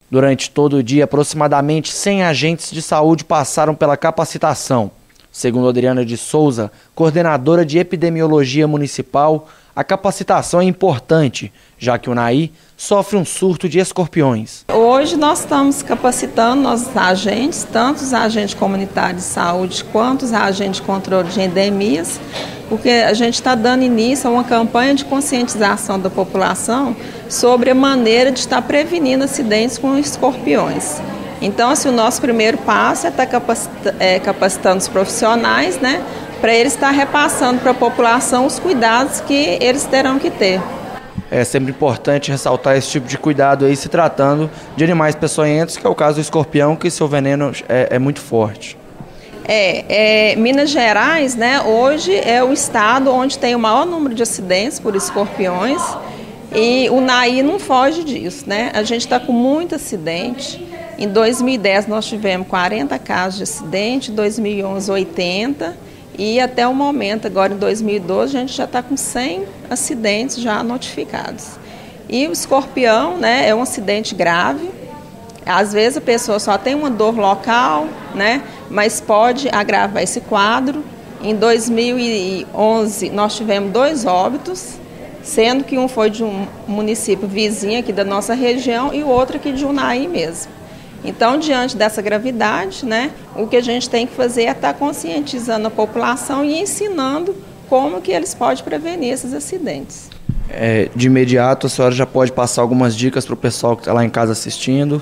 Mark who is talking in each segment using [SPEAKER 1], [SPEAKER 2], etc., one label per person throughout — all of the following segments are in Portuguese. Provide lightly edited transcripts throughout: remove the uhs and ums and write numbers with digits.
[SPEAKER 1] Durante todo o dia, aproximadamente 100 agentes de saúde passaram pela capacitação. Segundo Adriana de Souza, coordenadora de epidemiologia municipal, a capacitação é importante, já que o Naí sofre um surto de escorpiões.
[SPEAKER 2] Hoje nós estamos capacitando nossos agentes, tanto os agentes comunitários de saúde quanto os agentes de controle de endemias, porque a gente está dando início a uma campanha de conscientização da população sobre a maneira de estar prevenindo acidentes com escorpiões. Então, assim, o nosso primeiro passo é estar capacitando os profissionais, né, para eles estar repassando para a população os cuidados que eles terão que ter.
[SPEAKER 1] É sempre importante ressaltar esse tipo de cuidado aí, se tratando de animais peçonhentos, que é o caso do escorpião, que seu veneno é muito forte.
[SPEAKER 2] Minas Gerais, né, hoje é o estado onde tem o maior número de acidentes por escorpiões e o Naí não foge disso, né? A gente está com muito acidente. Em 2010 nós tivemos 40 casos de acidente, em 2011 80 e até o momento, agora em 2012, a gente já está com 100 acidentes já notificados. E o escorpião, né, é um acidente grave. Às vezes a pessoa só tem uma dor local, né, mas pode agravar esse quadro. Em 2011 nós tivemos 2 óbitos, sendo que um foi de um município vizinho aqui da nossa região e o outro aqui de Unai mesmo. Então, diante dessa gravidade, né, o que a gente tem que fazer é estar conscientizando a população e ensinando como que eles podem prevenir esses acidentes.
[SPEAKER 1] De imediato, a senhora já pode passar algumas dicas para o pessoal que está lá em casa assistindo?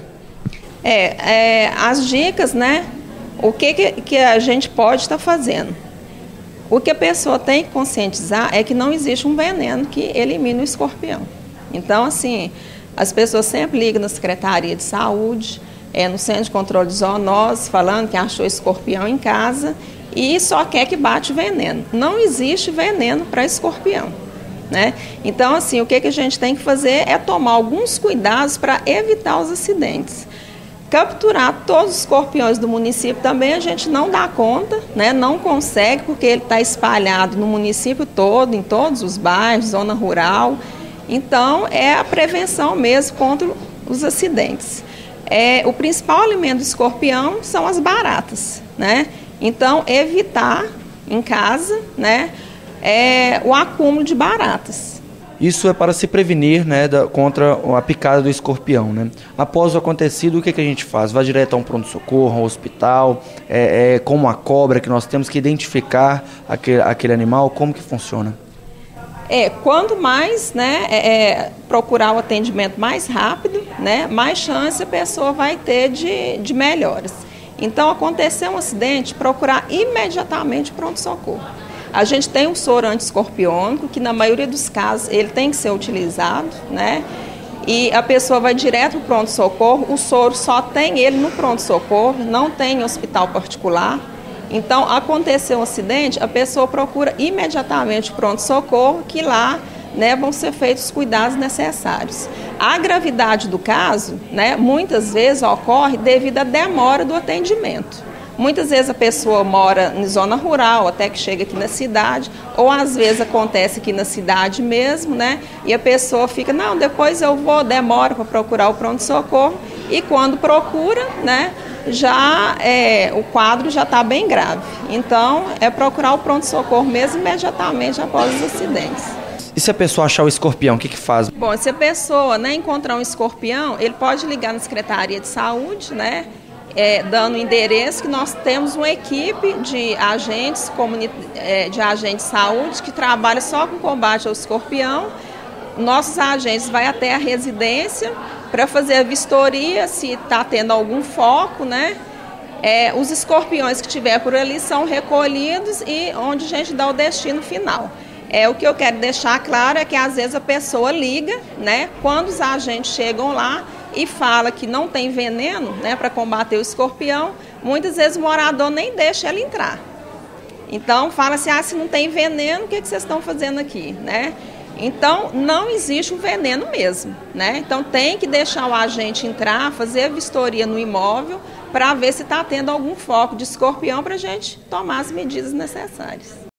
[SPEAKER 2] As dicas, né, o que a gente pode estar fazendo. O que a pessoa tem que conscientizar é que não existe um veneno que elimine o escorpião. Então, assim, as pessoas sempre ligam na Secretaria de Saúde, no Centro de Controle de Zoonoses, falando que achou escorpião em casa e só quer que bate veneno. Não existe veneno para escorpião, né? Então, assim, o que a gente tem que fazer é tomar alguns cuidados para evitar os acidentes. Capturar todos os escorpiões do município também a gente não dá conta, né? Não consegue, porque ele está espalhado no município todo, em todos os bairros, zona rural. Então, é a prevenção mesmo contra os acidentes. O principal alimento do escorpião são as baratas, né? Então, evitar em casa, né, o acúmulo de baratas.
[SPEAKER 1] Isso é para se prevenir, né, contra a picada do escorpião, né? Após o acontecido, o que a gente faz? Vai direto a um pronto-socorro, a um hospital, como a cobra, que nós temos que identificar aquele animal, como que funciona?
[SPEAKER 2] Quanto mais, né, procurar o atendimento mais rápido, né, mais chance a pessoa vai ter de melhoras. Então, aconteceu um acidente, procurar imediatamente o pronto-socorro. A gente tem um soro anti-escorpiônico, que na maioria dos casos ele tem que ser utilizado, né, e a pessoa vai direto para o pronto-socorro. O soro só tem ele no pronto-socorro, não tem em hospital particular. Então, aconteceu um acidente, a pessoa procura imediatamente o pronto-socorro, que lá, né, vão ser feitos os cuidados necessários. A gravidade do caso, né, muitas vezes ocorre devido à demora do atendimento. Muitas vezes a pessoa mora em zona rural, até que chega aqui na cidade, ou às vezes acontece aqui na cidade mesmo, né, e a pessoa fica, não, depois eu vou, demora para procurar o pronto-socorro, e quando procura, né, o quadro já está bem grave. Então, é procurar o pronto-socorro mesmo imediatamente após os acidentes.
[SPEAKER 1] E se a pessoa achar o escorpião, o que faz?
[SPEAKER 2] Bom, se a pessoa, né, encontrar um escorpião, ele pode ligar na Secretaria de Saúde, né, dando o endereço, que nós temos uma equipe de agentes de saúde que trabalha só com combate ao escorpião. Nossos agentes vão até a residência para fazer a vistoria, se está tendo algum foco, né? Os escorpiões que tiver por ali são recolhidos e onde a gente dá o destino final. O que eu quero deixar claro é que às vezes a pessoa liga, né? Quando os agentes chegam lá e fala que não tem veneno, né, para combater o escorpião, muitas vezes o morador nem deixa ela entrar. Então fala assim, se não tem veneno, o que vocês estão fazendo aqui, né? Então, não existe um veneno mesmo, né? Então, tem que deixar o agente entrar, fazer a vistoria no imóvel para ver se está tendo algum foco de escorpião para a gente tomar as medidas necessárias.